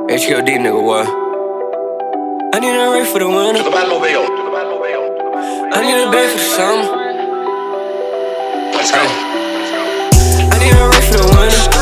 HQD nigga, what? I need a ring for the winter. I need a bag for the summer. Let's go. I need a ring for the winter.